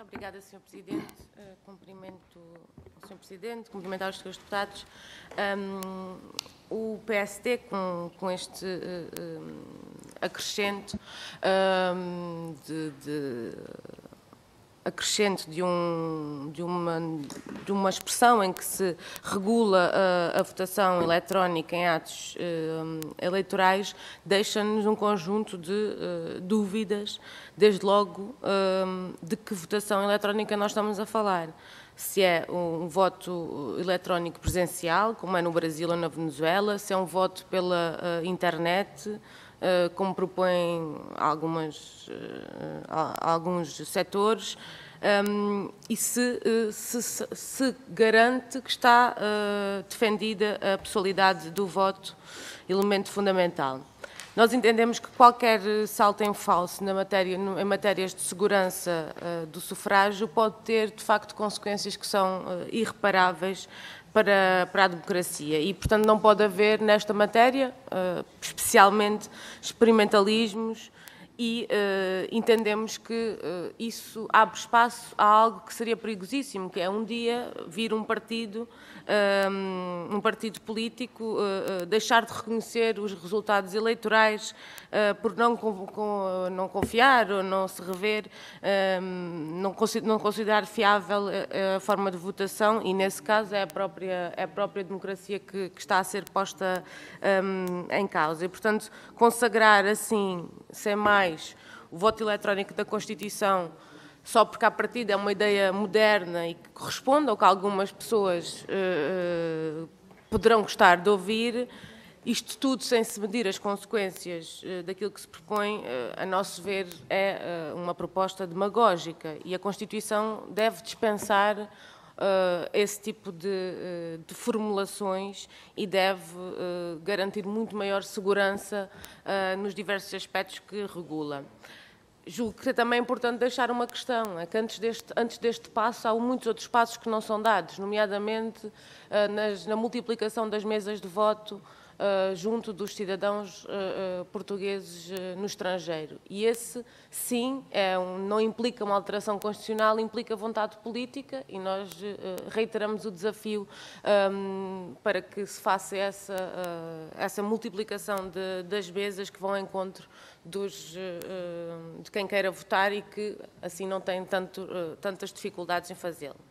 Obrigada, Sr. Presidente. Cumprimento o Sr. Presidente, cumprimentar os Srs. Deputados. O PSD, com este acrescento de uma expressão em que se regula a votação eletrónica em atos eleitorais, deixa-nos um conjunto de dúvidas, desde logo de que votação eletrónica nós estamos a falar. Se é um voto eletrónico presencial, como é no Brasil ou na Venezuela, se é um voto pela internet, como propõem alguns setores, e se garante que está defendida a pessoalidade do voto, elemento fundamental. Nós entendemos que qualquer salto em falso em matérias de segurança do sufrágio pode ter, de facto, consequências que são irreparáveis para a democracia e, portanto, não pode haver nesta matéria, especialmente, experimentalismos e entendemos que isso abre espaço a algo que seria perigosíssimo, que é um dia vir um partido político deixar de reconhecer os resultados eleitorais por não confiar ou não se rever, não considerar fiável a forma de votação e, nesse caso, é a própria democracia que está a ser posta em causa. E, portanto, consagrar assim, sem mais, o voto eletrónico da Constituição só porque, à partida, é uma ideia moderna e que corresponde ao que algumas pessoas poderão gostar de ouvir, isto tudo sem se medir as consequências daquilo que se propõe, a nosso ver, é uma proposta demagógica e a Constituição deve dispensar esse tipo de formulações e deve garantir muito maior segurança nos diversos aspectos que regula. Julgo que é também importante deixar uma questão, é que antes deste passo há muitos outros passos que não são dados, nomeadamente na multiplicação das mesas de voto junto dos cidadãos portugueses no estrangeiro. E esse, sim, não implica uma alteração constitucional, implica vontade política e nós reiteramos o desafio para que se faça essa multiplicação das mesas que vão ao encontro de quem queira votar e que assim não tem tantas dificuldades em fazê-lo.